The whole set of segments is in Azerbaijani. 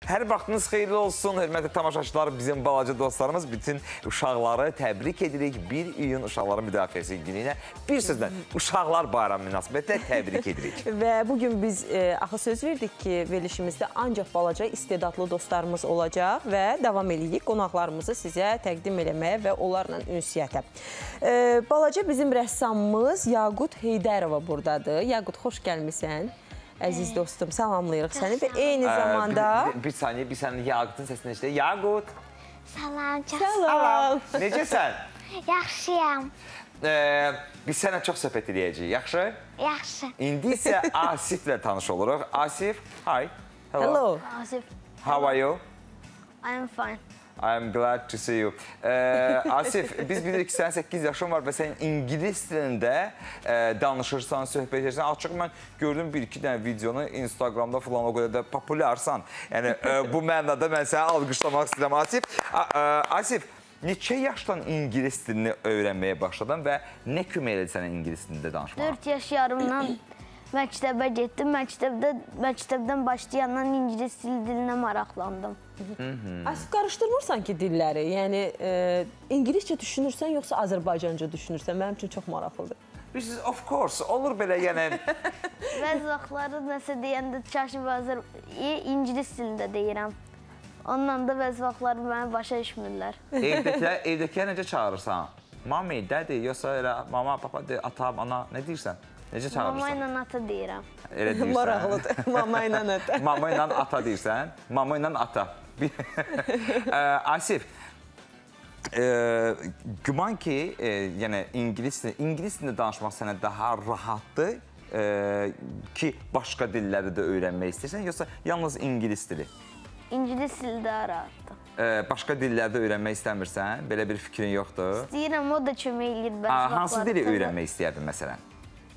Hər vaxtınız xeyirli olsun, hörmətli tamaşaçılar, bizim balaca dostlarımız, bütün uşaqları təbrik edirik. 1 iyun Uşaqların Müdafiəsi gününə bir sözlə Uşaqlar Bayramı münasibətilə təbrik edirik. Və bugün biz axı söz verdik ki, verilişimizdə ancaq balaca istedadlı dostlarımız olacaq və davam edirik qonaqlarımızı sizə təqdim eləməyə və onlarla ünsiyyətə. Balaca bizim rəssamımız Yaqut Heydərova buradadır. Yaqut, xoş gəlmisən. Əziz dostum, salamlayırıq səni və eyni zamanda... Bir saniyə, bir sənin Yaqutun səsini eşitək. Yaqut! Salam, çox Salam! Necəsən? Yaxşıyam. Biz sənə çox söhbət edəcəyik, yaxşı? Yaxşı. İndi isə Asiflə tanış oluruq. Asif, hi. Hello. Asif. How are you? I am fine. I'm glad to see you. Asif, biz bilirik ki, sənin 8 yaşın var və sən ingilis dilində danışırsan, söhbət edirsən. Açıq mən gördüm bir-iki dənə videonu Instagramda falan o qədər də populyarsan. Yəni, bu mənada mən səni alqışlamaq istəyirəm. Asif, neçə yaşdan ingilis dilini öyrənməyə başladın və nə kömək elədi sənə ingilis dilində danışmağa? 4 yaş yarımdan məktəbə getdim. Məktəbdən başlayandan ingilis dilinə maraqlandım. Asif, qarışdırmırsan ki dilləri? Yəni, ingiliscə düşünürsən, yoxsa Azərbaycanca düşünürsən? Mənim üçün çox maraqlıdır. Of course, olur belə, yəni... Bəzi vaxtları nəsə deyəndə çaşıb ingilis dilində deyirəm. Ondan da bəzi vaxtları məni başa düşmürlər. Evdəkilər necə çağırırsan? Mami, dədi, yoxsa elə mama, papa, ata, ana, nə deyirsən? Necə çağırırsan? Mama ilə ata deyirəm. Elə deyirsən. Maraqlıdır. Mama ilə ata. Mama ilə ata deyirsən. Mama ilə ata. Asif, güman ki, yəni ingilis dilində danışmaq sənə daha rahatdır ki, başqa dilləri də öyrənmək istəyirsən, yoxsa yalnız ingilis dili? İngilis dili daha rahatdır. Başqa dillərdə öyrənmək istəmirsən? Belə bir fikrin yoxdur? İstəyirəm, o da kömək edir bəzi vaxtları. Hansı dili öyrənmək istəyərdin, məsələn?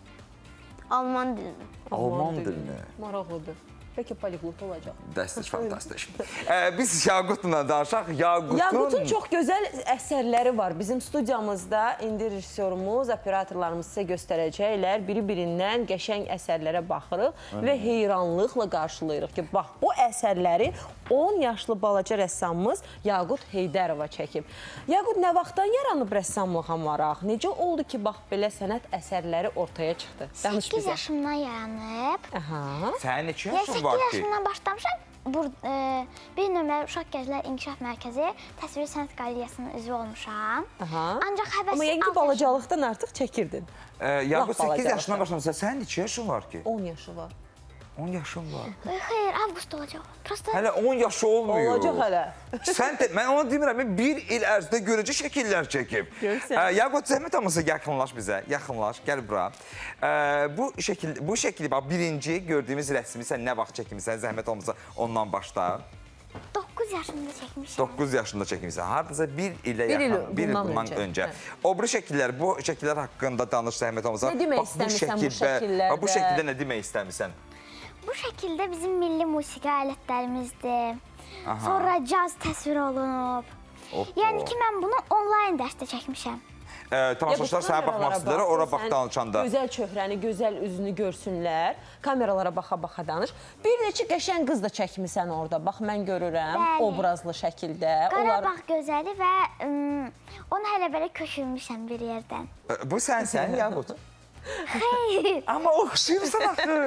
Alman dilini. Alman dilini. Maraqlıdır. Bəlkə poliglot olacaq. Dəstək, fantastik. Biz Yaqutla danışaq. Yaqutun çox gözəl əsərləri var. Bizim studiyamızda indi rejissorumuz, operatorlarımız sizə göstərəcəklər. Biri-birindən qəşəng əsərlərə baxırıq və heyranlıqla qarşılayırıq ki, bax, bu əsərləri 10 yaşlı balaca rəssamımız Yaqut Heydərova çəkib. Yaqut, nə vaxtdan yaranıb rəssamlığa maraq? Necə oldu ki, bax, belə sənət əsərləri ortaya çıxdı? Danış 8 bizə. yaşımdan yaranıb. Sənin neçə yaşın var 8 ki? yaşımdan başlamışam. Bir nömrəli Uşaq Gənclər İnkişaf Mərkəzi Təsviri Sənət Qaleriyasının üzvü olmuşam. Ancaq həvəsi... Amma yəqin ki, balacalıqdan artıq çəkirdin. Yaqut 8 yaşından başlamışsa, sənin neçə yaşın var ki? 10 yaşı var. 10 yaşın var. Xeyr, avqust olacaq. Hələ 10 yaşı olmuyor. Olacaq hələ. Mən onu demirəm, bir il ərzində görəcək şəkillər çəkib. Yaqut, zəhmət olmasa yaxınlaş bizə, yaxınlaş, gəl bura. Bu şəkili, bax, birinci gördüyümüz rəsmi sən nə vaxt çəkmişsən, zəhmət olmasa ondan başla. 9 yaşında çəkmişəm. 9 yaşında çəkmişsən, haradasa bir ilə yaxın, bir il bundan öncə. O, bu şəkillər haqqında danış, zəhmət olmasa. Nə demək istəmirsən bu şəkillərdə? Bu şəkildə nə demək istəmirsən? Bu şəkildə bizim milli musiqi alətlərimizdir. Sonra caz təsvir olunub. Yəni ki, mən bunu onlayn dərsdə çəkmişəm. Tamaşaçılar sənə baxmaq istəyirlər, ora bax danışanda. Gözəl çöhrəni, gözəl üzünü görsünlər. Kameralara baxa-baxa danış. Bir neçə qəşəng qız da çəkmisən orada. Bax, mən görürəm, obrazlı şəkildə. Qarabağ gözəli və onu hələ belə köşürmüşəm bir yerdən. Bu sənsən, Yaqut? Xeyr. Amma oxşuyursan axı.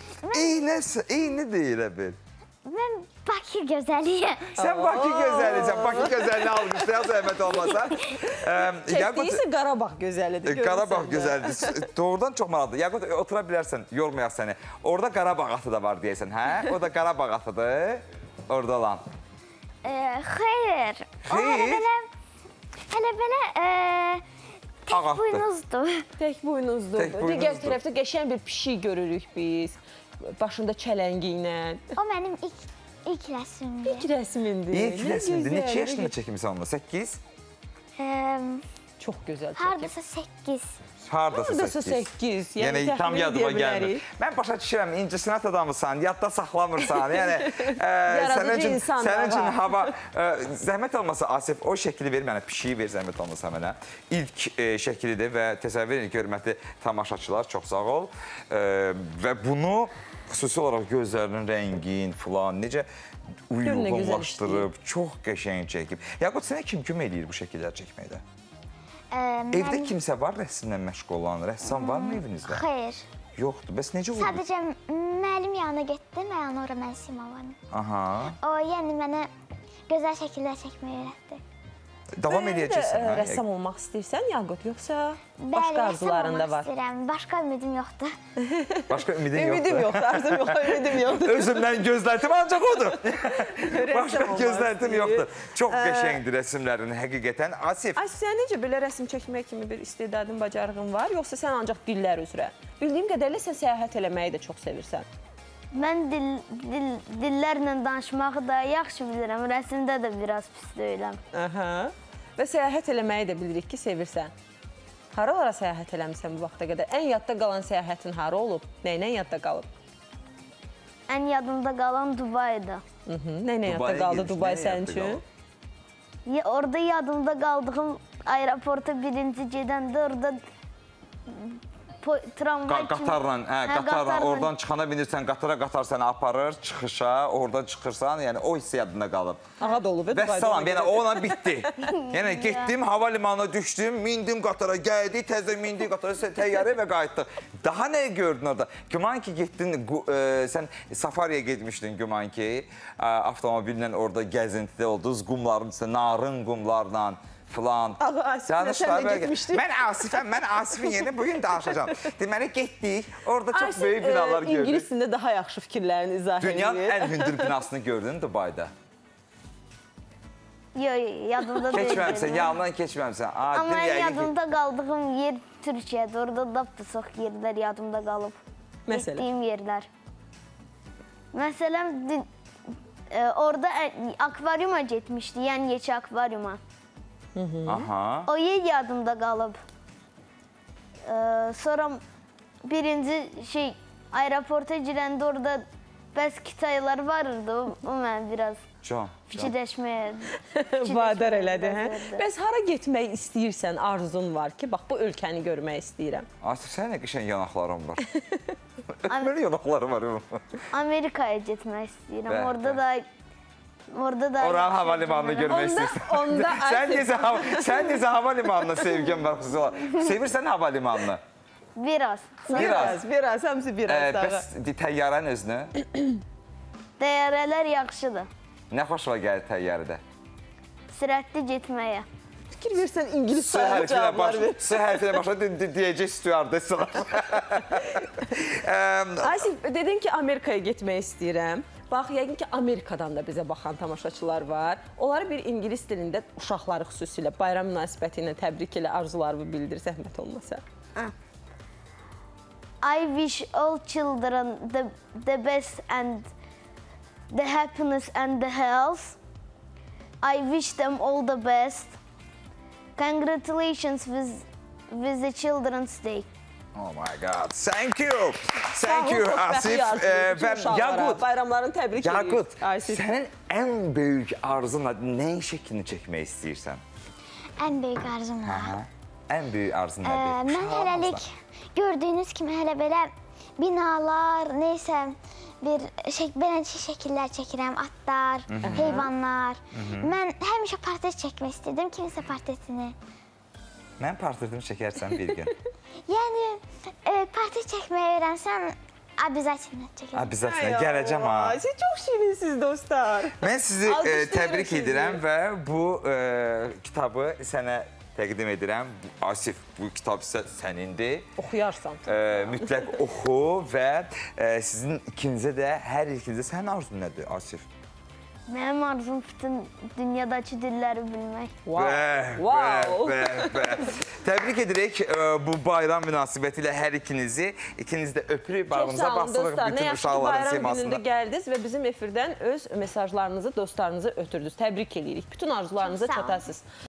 Eyni deyil, əbil. Mən Bakı gözəliyəm. Sən Bakı gözəlisən, Bakı gözəlini alqışlayaq, zəhmət olmasa. Çəkdiyisi Qarabağ gözəlidir. Qarabağ gözəlidir. Doğrudan çox maraqlıdır. Yaqut, otura bilərsən, yormayaq səni. Orada Qarabağ atı da var deyəsən, hə? O da Qarabağ atıdır, orada olan. Xeyr. O hələ belə tək buynuzdur. Tək buynuzdur. Digər tərəfdə qəşəng bir pişik görürük biz. Başında çələngi ilə. O mənim ilk rəsmimdir. İlk rəsmindir. İlk rəsmindir. Neçə yaşında çəkimsən onunla? 8? Çox gözəl çəkib. Hardasa 8. Hardasa 8. Yəni tam yadıma gəlmir. Mən başa düşürəm, incəsənət adamısan, yadda saxlamırsan. Yəni yaradıcı insan sənin üçün hava zəhmət olmasa Asif o şəkli ver mənə, pişiyi ver zəhmət olmasa mənə. İlk şəklidir və təsəvvür edin ki, hörmətli tamaşaçılar, çox sağ ol. Və bunu xüsusi olaraq gözlərinin rəngin filan necə uyğunlaşdırıb, çox qəşəng çəkib. Yaqut, sənə kim kömək eləyir bu şəkillər çəkməkdə? Evdə kimsə var rəsmlə məşğul olan, rəssam varmı evinizdə? Xeyr. Yoxdur, bəs necə olur? Sadəcə müəllim yanına getdim, Ora Mənsimova'nın. Aha. O, yəni mənə gözəl şəkillər çəkməyi öyrətdi. Davam edəcəksən. Rəssam olmaq istəyirsən, Yaqut, yoxsa başqa arzularında var? Bəli, rəssam olmaq istəyirəm. Başqa ümidim yoxdur. Başqa ümidin yoxdur? Ümidim yoxdur, arzum yoxdur, ümidim yoxdur. Özümdən gözləntim ancaq odur. Başqa gözləntim yoxdur. Çox qəşəngdir rəsmlərin, həqiqətən. Asif. Asif, sən necə belə rəsm çəkmək kimi bir istedadın, bacarığın var, yoxsa sən ancaq dillər üzrə? Bildiyim qədərlə sən səyahət eləməyi də çox sevirsən. Mən dillərlə danışmağı da yaxşı bilirəm, rəsmdə də biraz pis deyiləm. Və səyahət eləməyi də bilirik ki, sevirsən. Haralara səyahət eləmişsən bu vaxta qədər? Ən yadda qalan səyahətin hara olub? Nəylə yadda qalıb? Ən yadımda qalan Dubay'da. Nəylə yadda qaldı Dubay sənin üçün? Orada yadımda qaldığım aeroporta birinci gedəndə orada tramvay kimi... Qatarla, oradan çıxana binirsən, qatar səni aparır, çıxışa, oradan çıxırsan, yəni o hissi yadında qalıb. Ağa da olub, Dubai'da. Vəssalam, yəni ona bitdi. Yəni getdim, hava limanına düşdüm, mindim qatara, gəldik, təzə mindik qatara, təyyarə və qayıtdıq. Daha nə gördün orada? Güman ki, getdin, sən safariyə getmişdin, güman ki, avtomobillə orada gəzintidə oldunuz, qumların üstə, narın qumlarla, filan. Asiflə sən də getmişdik. Mən Asifin yerinə bugün danışacağım. Deməli, getdik, orada çox böyük binalar gördük. İngilis dilində daha yaxşı fikirlərini izah edir. Dünyanın ən hündür binasını gördün Dubai'da? Yox, yadımda deyil. Keçməmsən, yanından keçməmsən. Amma yadımda qaldığım yer Türkiyədir. Orada da çox yerlər yadımda qalıb. Məsələn? Getdiyim yerlər. Məsələn, orada akvaryuma getmişdi, yəni Yeçi akvaryuma. O yer yadımda qalıb. Sonra birinci aeroporta girəndə orada bəs kitaylar vardı, o mən biraz fikirləşməyə vadar elədi, hə? Bəs hara getmək istəyirsən, arzun var ki, bax, bu ölkəni görmək istəyirəm. Asif, sənin nə qəşəng yanaqların var. Öpməli yanaqları var. Amerikaya getmək istəyirəm, orada da... Oranın hava limanını görmək istəyirsən. Sən necə hava limanına sevgin var? Sevirsən hava limanını? Biraz. Biraz, həmsi biraz daha. Bəs təyyarənin özünü? Təyyarələr yaxşıdır. Nə xoşuna gəlir təyyarədə? Sürətli getməyə. Fikir versən, İngilis sayılı cavablar ver. S hərfinə başa deyəcək stüardessalar. Asif, dedin ki, Amerikaya getmək istəyirəm. Bax, yəqin ki, Amerikadan da bizə baxan tamaşaçılar var. Onları bir İngilis dilində uşaqları xüsusilə bayram münasibəti ilə təbrik elə, arzularını bildir, zəhmət olmasa. I wish all children the best and the happiness and the health. I wish them all the best. Congratulations with the Children's Day. Oh my God, thank you. Thank you, Asif. Bayramların təbrik edir. Yaqut, sənin ən böyük arzunla nəyin şəklini çəkmək istəyirsən? Ən böyük arzum var. Ən böyük arzun nədir? Mən hələlik gördüyünüz kimi hələ belə binalar, neysə, beləncə şəkillər çəkirəm, atlar, heyvanlar. Mən həmişə portret çəkmək istəyirdim, kimisə portretini. Mən portretimi çəkərsən bir gün. Yəni, portret çəkməyi öyrənsəm, abizasilə çəkərəm. Abizasilə, gələcəm ha. Siz çox şirinsiniz, dostlar. Mən sizi təbrik edirəm və bu kitabı sənə təqdim edirəm. Asif, bu kitab sənindir. Oxuyarsan. Mütləq oxu və sizin ikinizə də, hər ikinizə sənin arzun nədir, Asif? Mənim arzum bütün dünyadakı dilləri bilmək. Təbrik edirik bu bayram münasibəti ilə hər ikinizi. İkiniz də öpürük, bağınıza basırıq bütün uşaqların simasında. Bayram günündə gəldiniz və bizim efirdən öz mesajlarınızı, dostlarınızı ötürdünüz. Təbrik edirik. Bütün arzularınızı çatasınız.